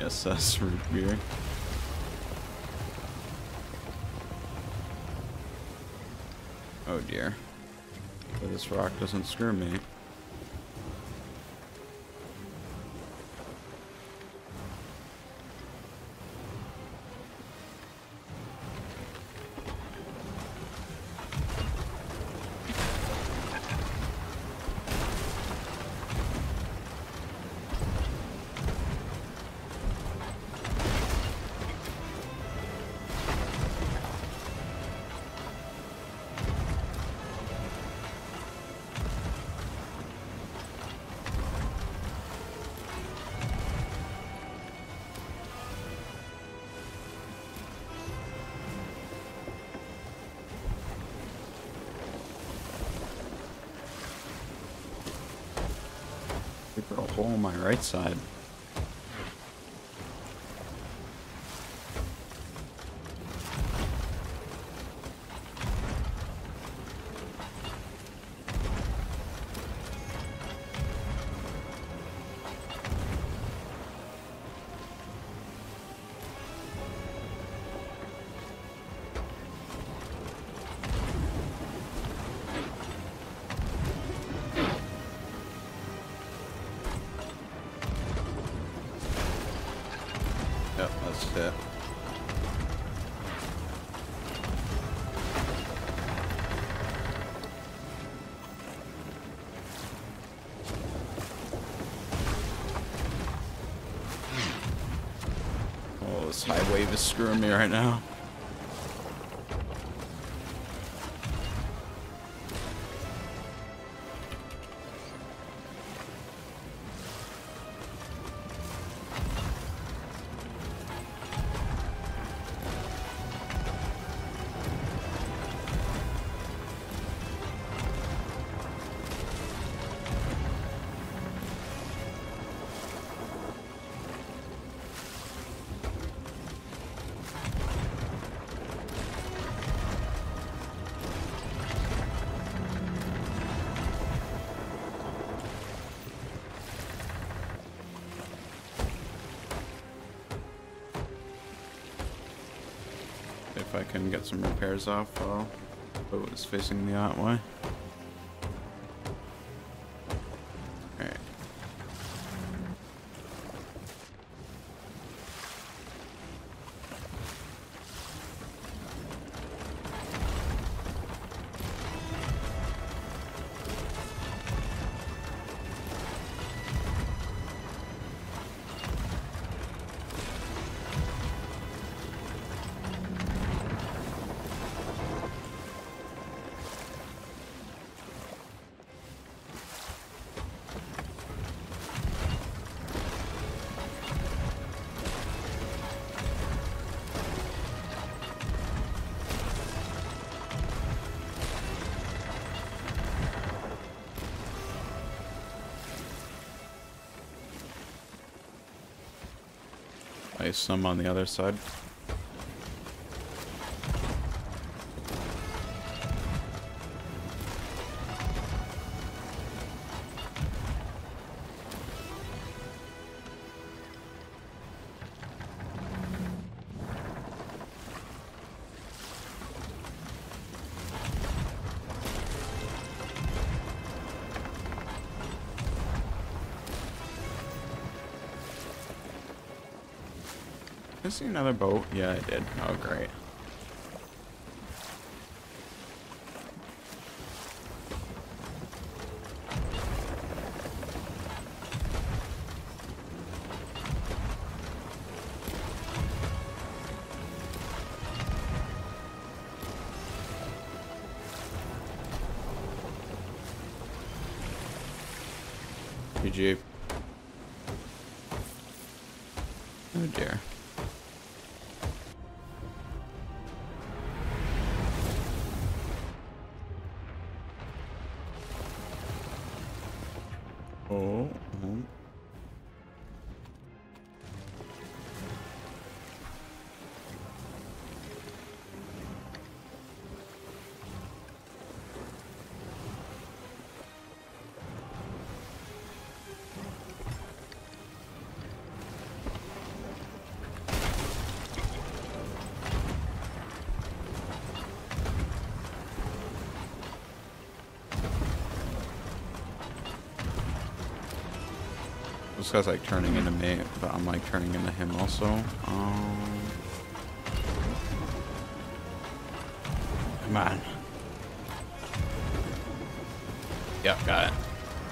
SS root beer. Oh dear. But this rock doesn't screw me. For a hole on my right side. Yep, that's it. Oh, this high wave is screwing me right now. If I can get some repairs off while the boat is facing the that way. Alright. Ice some on the other side. Did I see another boat? Yeah, I did. Oh, great. GG. Oh dear. Oh. This guy's like turning into me, but I'm like turning into him also. Come on. Yep, got it.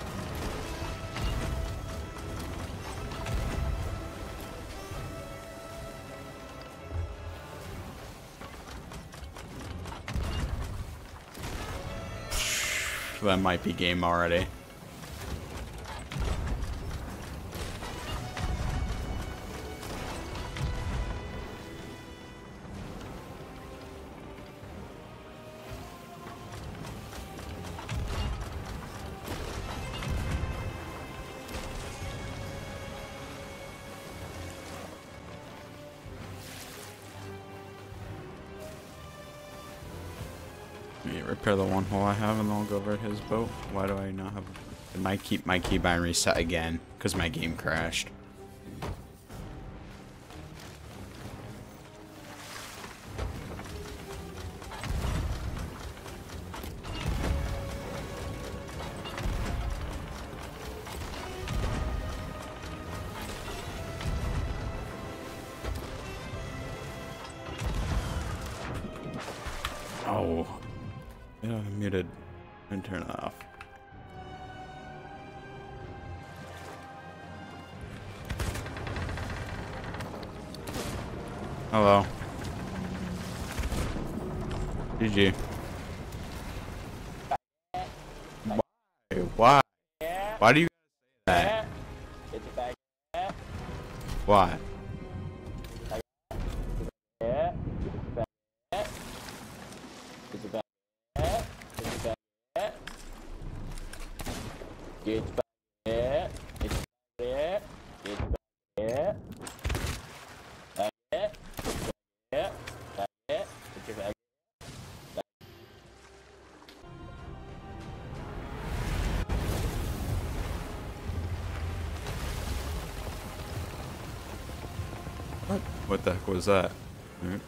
That might be game already. Repair the one hole I have and then I'll go over at his boat. Why do I not have... It might keep my keybind reset again because my game crashed. Oh. Yeah, I muted and turn it off. Hello. GG. Why? Why do you say that? Why? What the heck was that? Right.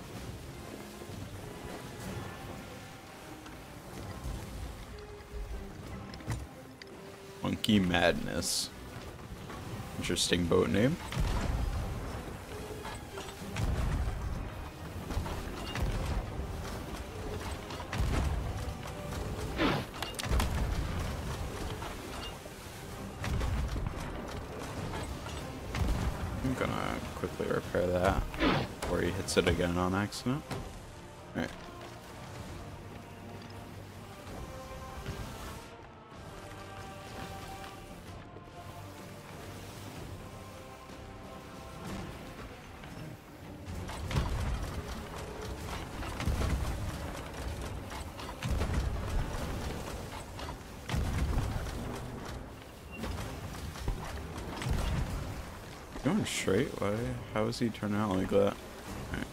Monkey Madness. Interesting boat name. I'm gonna quickly repair that before he hits it again on accident. Alright. Going straight? Why? How is he turning out like that? Right.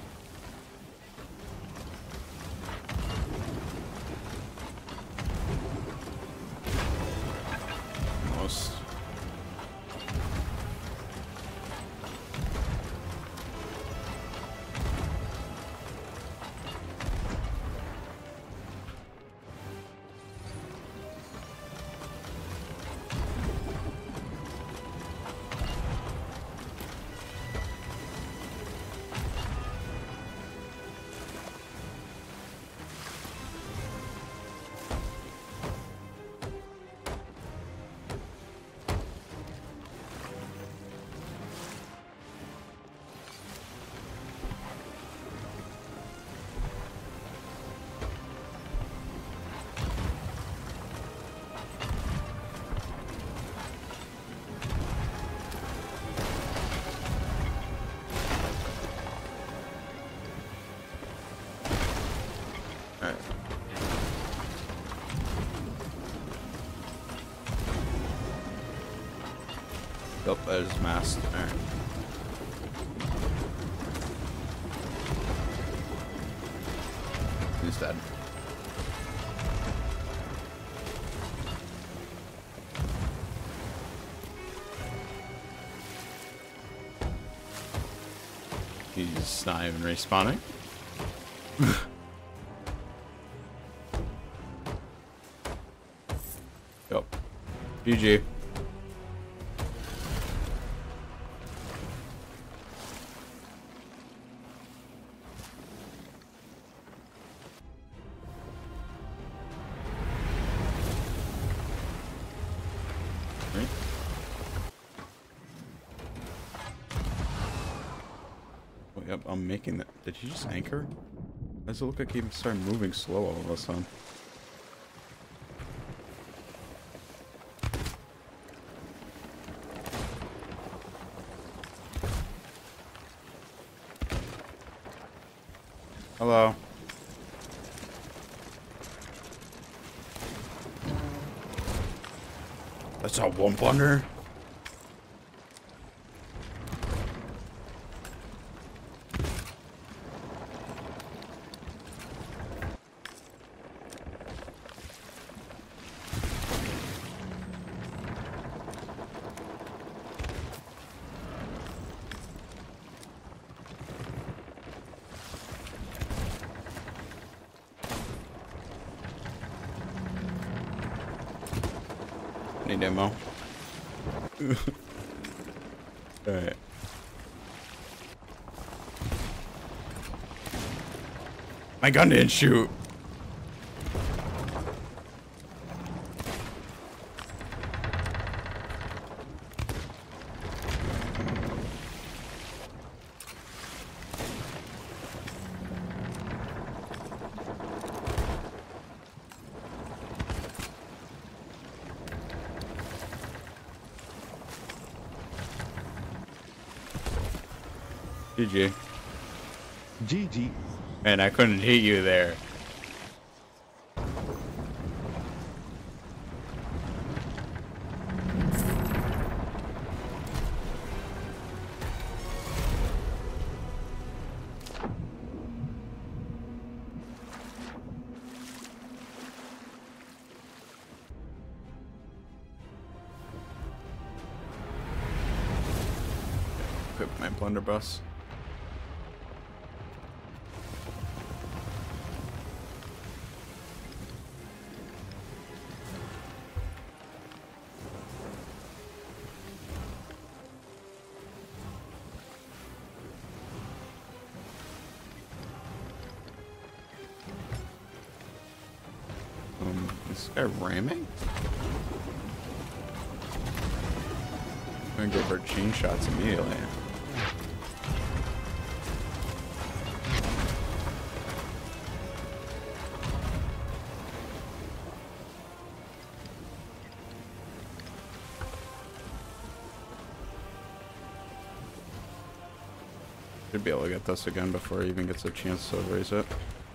Almost. Alright. Yep, that is masked. Alright. He's dead. He's not even respawning. Yup. GG. Yep, I'm making that. Did he just anchor? Does it look like he started moving slow all of a sudden? Hello. That's a one plunder. Need ammo. Alright. My gun didn't shoot. GG. GG. Man, I couldn't hit you there. Equip my blunderbuss. Is this guy ramming? I'm gonna go for chain shots immediately. Should be able to get this again before he even gets a chance to raise it.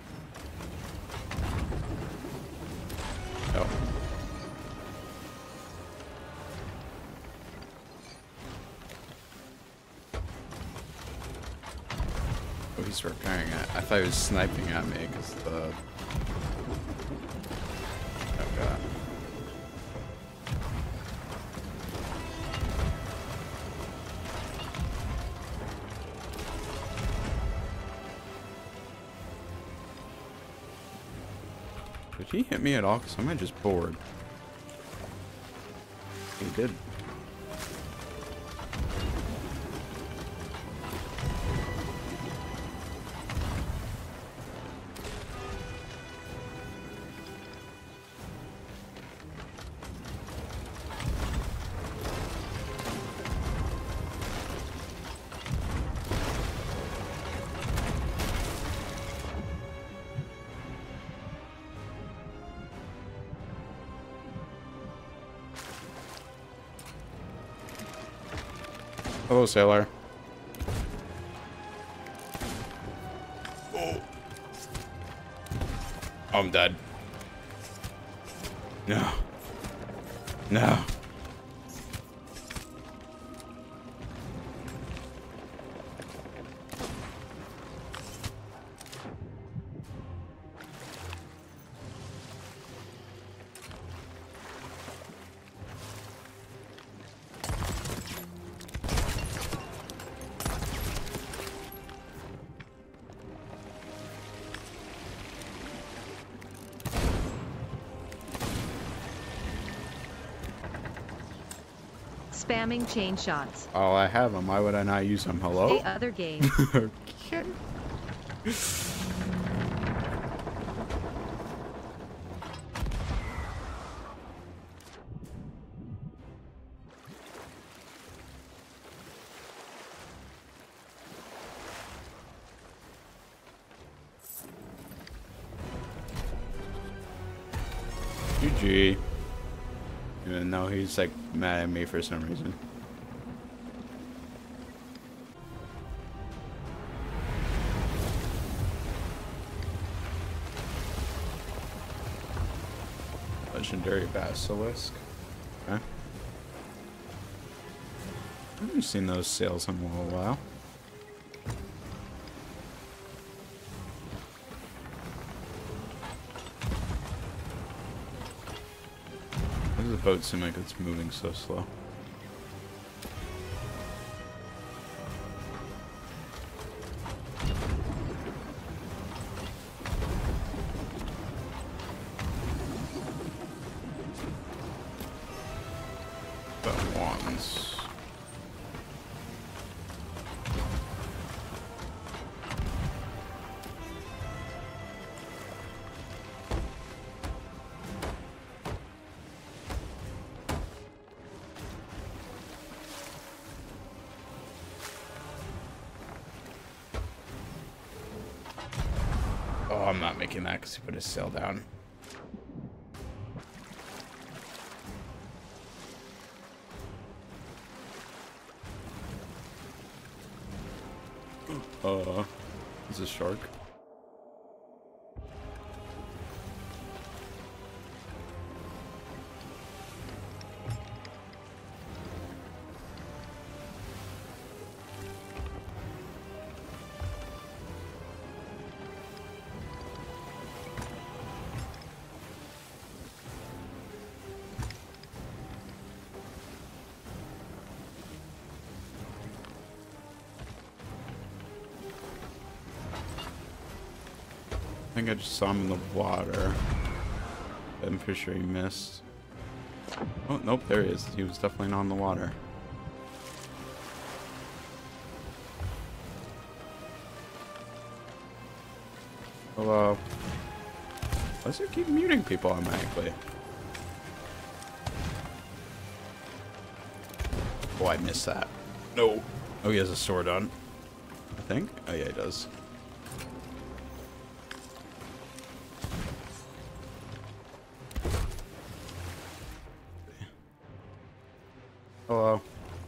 Oh. Oh, he's repairing it. I thought he was sniping at me because the... Oh god. Did he hit me at all? Because I'm just bored. He did. Hello, sailor. Oh. I'm dead. No. No. Spamming chain shots. Oh, I have them. Why would I not use them? Hello? Hey, other game. Okay. GG. Even though he's like mad at me for some reason. Legendary Basilisk. Okay. I haven't seen those sails in a little while. Why does the boat seem like it's moving so slow? But wands. Oh, I'm not making that because he put his sail down. Is a shark? I think I just saw him in the water. I'm pretty sure he missed. Oh, nope, there he is. He was definitely not in the water. Hello. Why does it keep muting people automatically? Oh, I missed that. No. Oh, he has a sword on. I think. Oh, yeah, he does. Hello.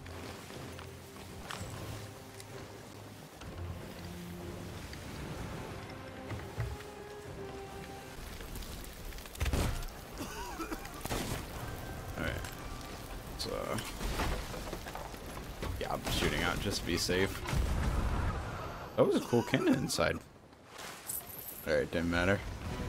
Alright. So, yeah, I'm shooting out just to be safe. That was a cool cannon inside. Alright, didn't matter.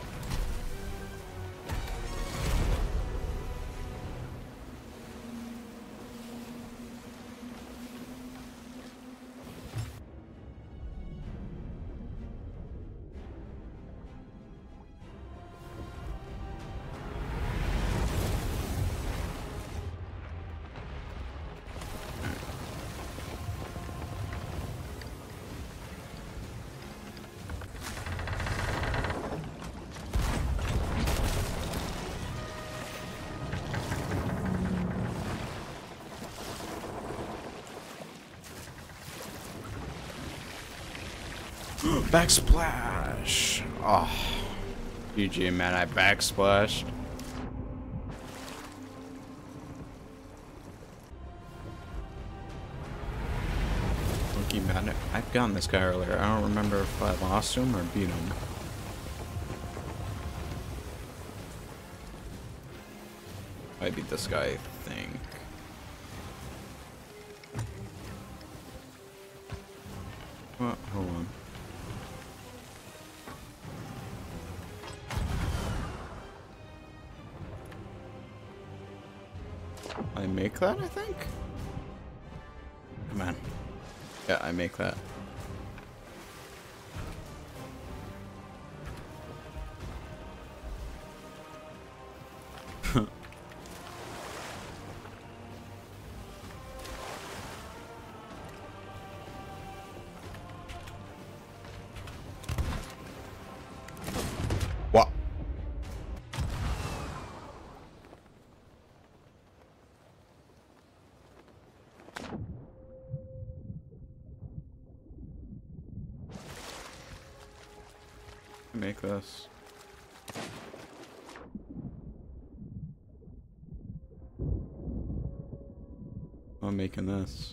Backsplash! Oh. GG, man, I backsplashed. Look, man, I've gotten this guy earlier. I don't remember if I lost him or beat him. I beat this guy, I think. Well, hold on. I make that, I think? Come on. Yeah, I make that. What? Make this. making this.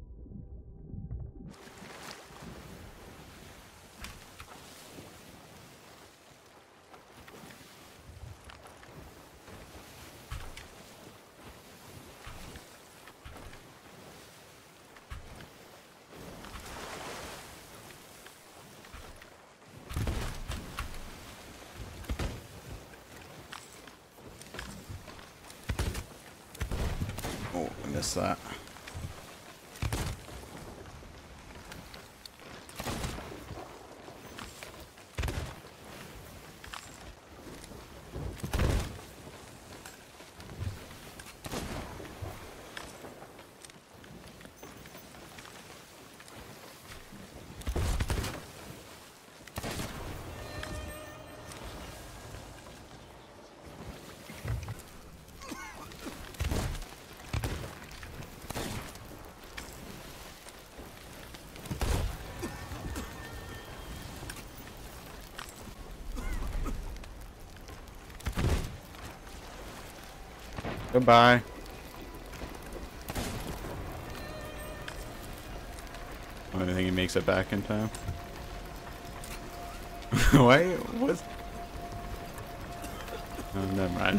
Oh, I missed that. Goodbye. I don't think he makes it back in time. Why? What? Oh, never mind.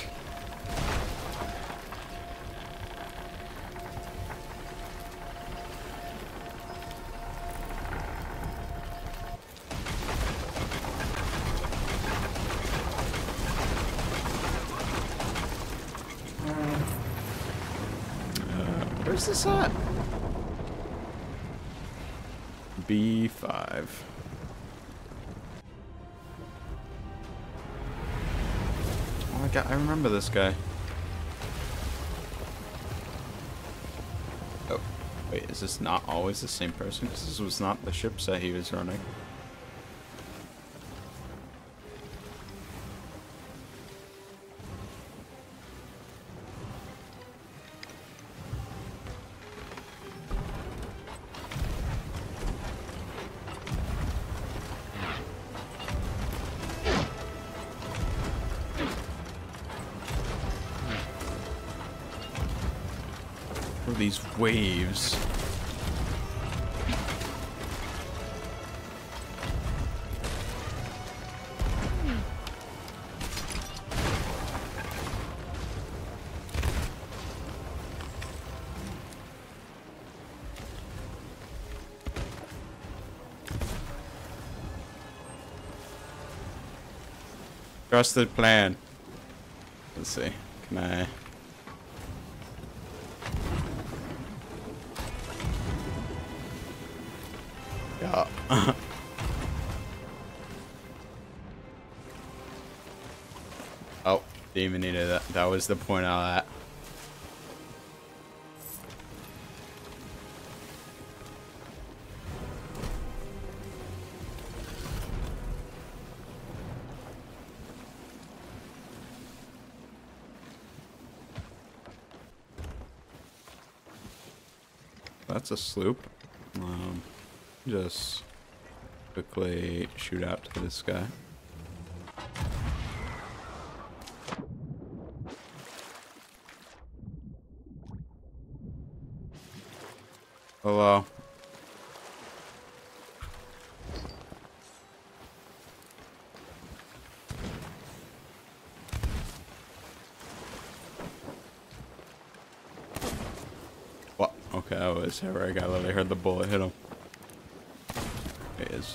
Where's this at? B5. Oh my god, I remember this guy. Oh, wait, is this not always the same person? Because this was not the ships that he was running. These waves. Trusted plan. Let's see. Can I? Yeah. Oh, didn't even need it. That was the point of that. That's a sloop. Just quickly shoot out to this guy. Hello. What? Okay, that was where I literally heard the bullet hit him. It is.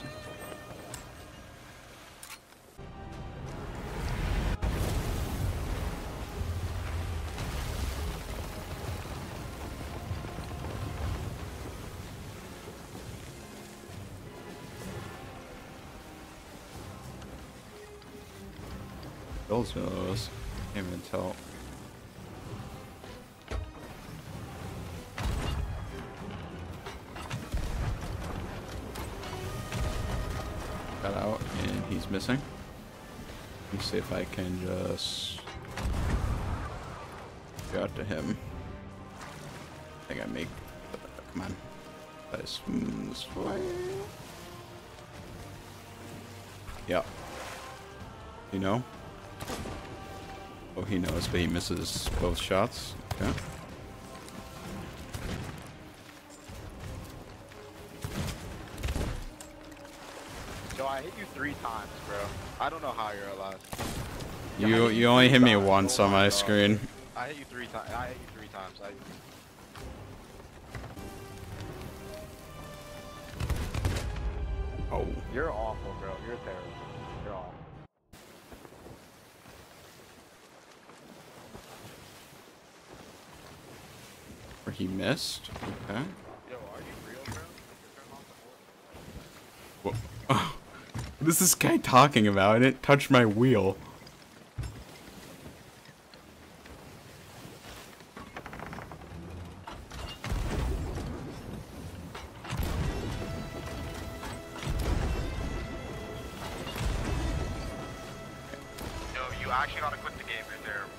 Those can't even tell. Got out and he's missing. Let me see if I can just go out to him. I think I make. Come on. Let's swim this way. Yeah. You know? Oh, he knows, but he misses both shots. Okay. Yo, I hit you 3 times, bro. I don't know how you're alive. You only hit me once on my screen. I hit you 3 times. I hit you 3 times. Oh. You're awful, bro. You're terrible. You're awful. Or he missed. Okay. Yo, are you real, bro? What? Oh. What is this guy talking about? I didn't touch my wheel. Yo, you actually gotta quit the game. You're terrible.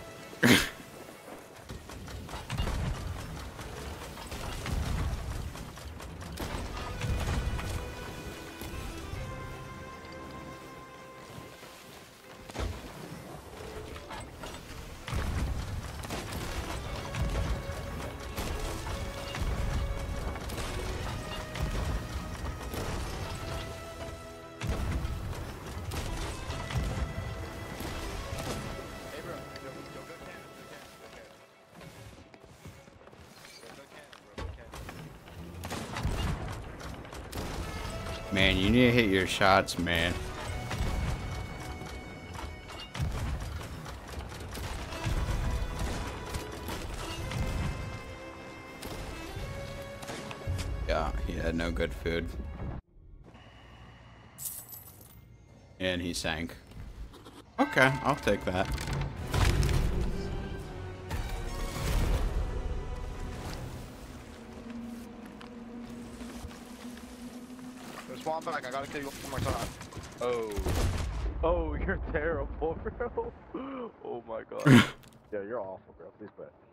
Man, you need to hit your shots, man. Yeah, he had no good food. And he sank. Okay, I'll take that. Spawn back, I gotta kill you one more time. Oh. Oh, you're terrible, bro. Oh my god. Yeah, you're awful, bro. Please quit.